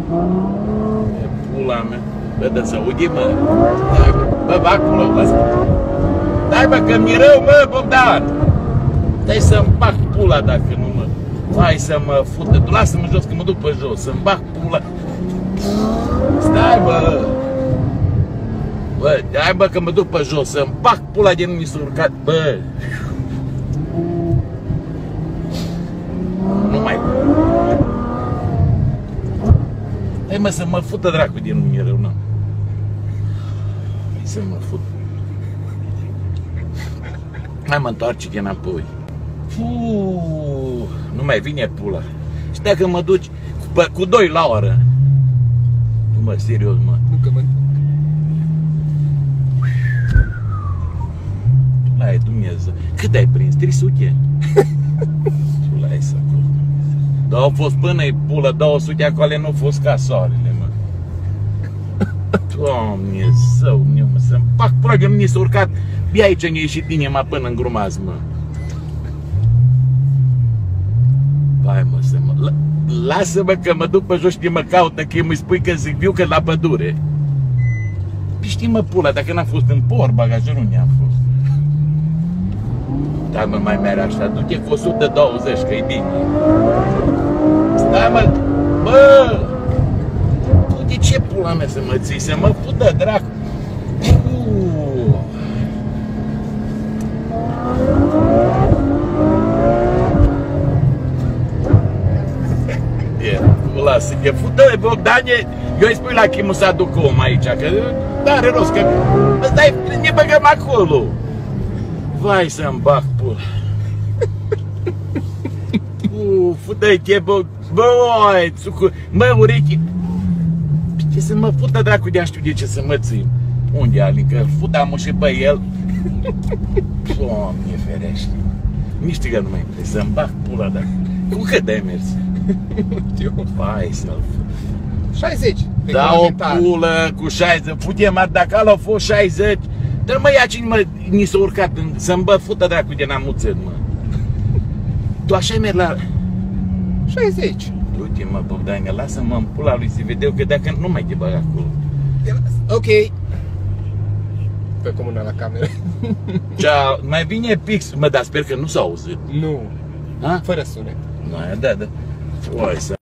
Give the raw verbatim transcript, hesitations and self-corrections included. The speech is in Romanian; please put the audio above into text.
Pula mea. Bă, dă să audi, mă. Dai, bă, bă, acolo, lasă. Dai, bă, că mi-e rău, mă, Bogdan. Dai să-mi bag pula dacă nu, mă. Hai să mă fută. Lasă-mă jos, că mă duc pe jos. Să-mi bag pula. Stai, bă. Bă, hai, bă, că mă duc pe jos. Să-mi bag pula de nu mi s-a urcat, bă. Nu mai... Hai, mă, să mă fută dracu din nu mi-e rău, n-am. Hai să mă fut. Hai, mă întoarce de înapoi. Fuuu, nu mai vine pula. Și dacă mă duci cu, cu doi la oră. Nu, mă, serios, mă. Nu că mă... Tu l-ai, Dumnezeu. Cât ai prins? trei sute? Tu l-ai să acolo. Dar au fost până-i pulă, două sute acolo, nu au fost ca soarele, mă. Dumnezeu, mă, să-mi fac pula de mine s-a urcat. Bia aici ne-a ieșit inima până în grumaz, mă. Hai, mă, să mă... Lasă-mă că mă duc pe jos și mă caută, că îmi spui că zic viu că la pădure. Păi știi, mă, pula, dacă n-am fost în por, bagajul nu ne-am fost. Dar mă, mai mere așa, du-te cu o sută douăzeci, că-i bine. Stai, mă, bă! Tu de ce pula mea să mă ții? Să mă pută, dracu! Lasă, te fută, Bogdane, eu îi spui la Chimu să aduc om aici, că n-are rost, că ăsta ne băgăm acolo. Vai să-mi bag pula. Uf, fută-te, bă, băi, țucu, mă, urechi. Ce să mă fută dracu de-a știu de ce să mă țin. Unde, Alin, că futa-mă și pe el. Doamne ferește. Nici că nu mai trebuie să-mi bag pula, dar cu cât ai mers? Vai să-l șaizeci. Da, o pulă cu șaizeci. Putem, dacă ala au fost șaizeci. Dar mă, ia cine mă, ni s-a urcat să-mi bă fută dracu de n-amuțet, mă. Tu așa mergi la... șaizeci. Uite, mă, Bogdane, lasă-mă în pula lui să vedeu, că dacă nu mai te bag acolo. Ok. Pe comună la cameră. Ceau, mai vine pix. Mă, dar sper că nu s-a auzit. Nu. Ha? Fără sunet. Da, da, da. Oi, să...